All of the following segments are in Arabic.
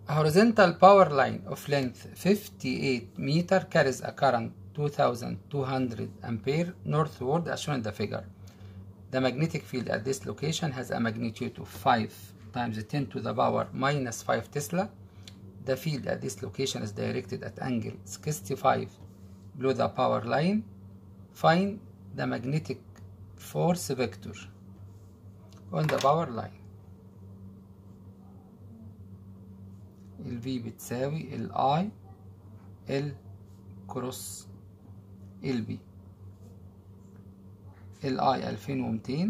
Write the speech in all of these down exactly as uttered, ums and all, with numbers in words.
A horizontal power line of length fifty-eight meter carries a current two thousand two hundred ampere northward as shown in the figure. The magnetic field at this location has a magnitude of five times ten to the power minus five Tesla. The field at this location is directed at angle sixty-five below the power line. Find the magnetic force vector on the power line. ال V بتساوي ال I ال كروس ال B. ال I ألفين ومتين،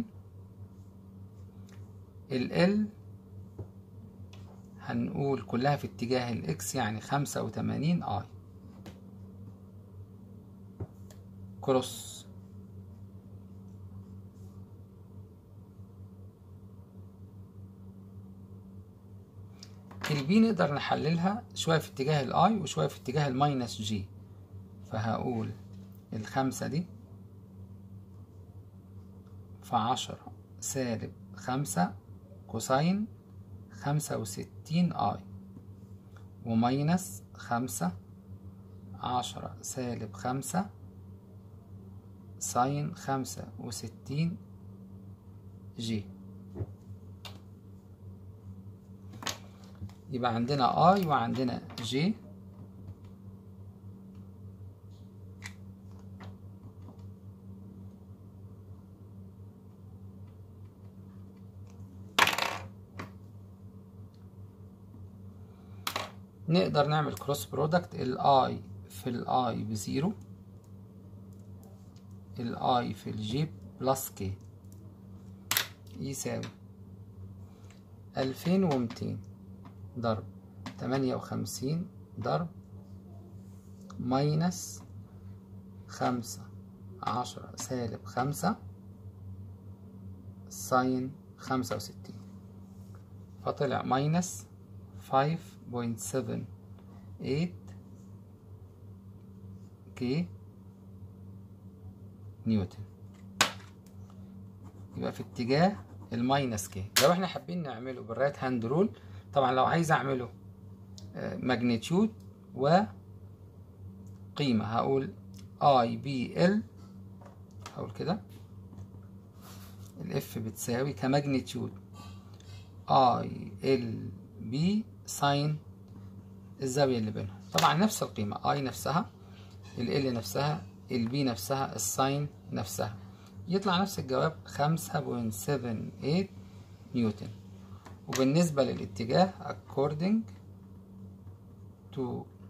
ال L هنقول كلها في اتجاه ال X يعني خمسة وتمانين I كروس البي نقدر نحللها شوية في اتجاه الاي وشوية في اتجاه الماينس جي، فهقول الخمسة دي في عشرة سالب خمسة كوساين خمسة وستين اي وماينس خمسة عشرة سالب خمسة ساين خمسة وستين جي. يبقى عندنا اي وعندنا جي. نقدر نعمل كروس برودكت، الاي في الاي بزيرو، الاي في الجي بلس كي يساوي ألفين ومتين ضرب تمانية وخمسين ضرب ماينس خمسة عشرة سالب خمسة ساين خمسة وستين، فطلع ماينس خمسة بوينت سبعة تمانية كي نيوتن. يبقى في اتجاه الماينس كي. لو احنا حابين نعمله بالرايت هاند رول، طبعا لو عايز اعمله ماجنتيود وقيمة هقول اي بي ال، هقول كده الاف بتساوي كماجنتيود اي ال بي ساين الزاوية اللي بينهم. طبعا نفس القيمة، اي نفسها، ال ال نفسها، ال بي نفسها، الساين نفسها، يطلع نفس الجواب خمسة بوينت سبعة تمانية نيوتن. وبالنسبة للاتجاه according to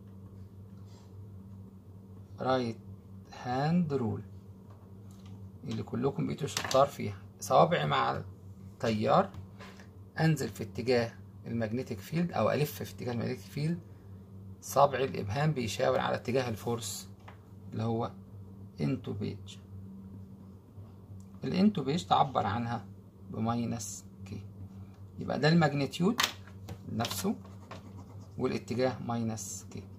right hand rule اللي كلكم بقيتوا شطار فيها، صوابعي مع التيار انزل في اتجاه المagnetic فيلد او الف في اتجاه المagnetic فيلد، صابع الابهام بيشاور على اتجاه الفورس اللي هو into page. الانتو بيج تعبر عنها بماينس كي. يبقى ده الماجنتيود نفسه والاتجاه ماينس كي.